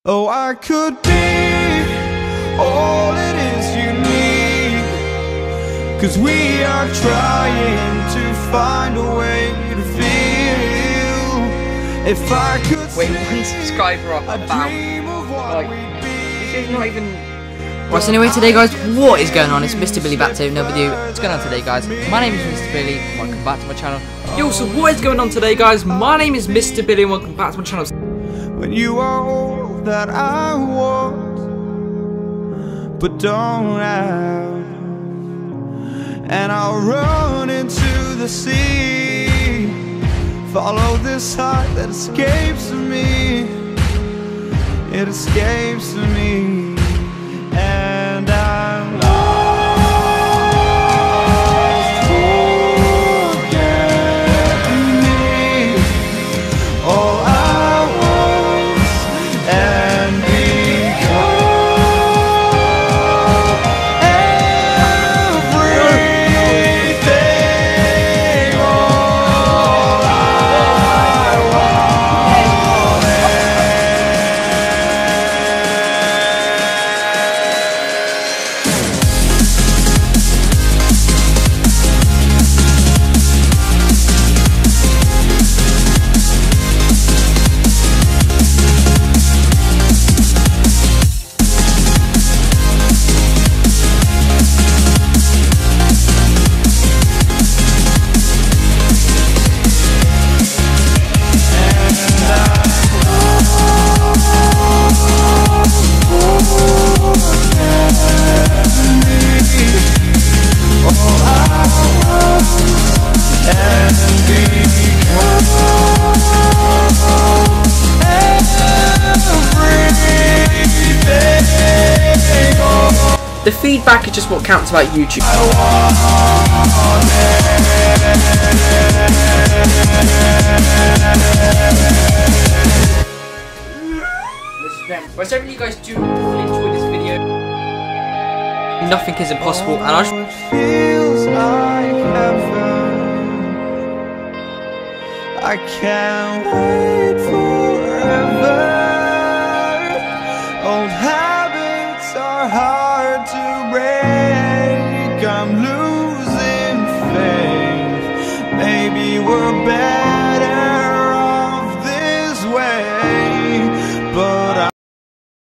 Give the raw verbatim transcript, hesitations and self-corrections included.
Oh, I could be all it is you need, 'cause we are trying to find a way to feel. If I could wait one subscriber off about like this is not even. Right, so anyway, today guys, what is going on? It's Mister Billy back to another video. What's going on today, guys? My name is Mister Billy. Welcome back to my channel. Yo, so what is going on today, guys? My name is Mister Billy and welcome back to my channel. When you are all that I want but don't have, and I'll run into the sea, follow this heart that escapes me, it escapes me, and I'm lost. Forget me, all I was and become everything, all I The feedback is just what counts about YouTube. Right, so if you guys do enjoy this video, nothing is impossible, and I just it feels like heaven. I can't wait.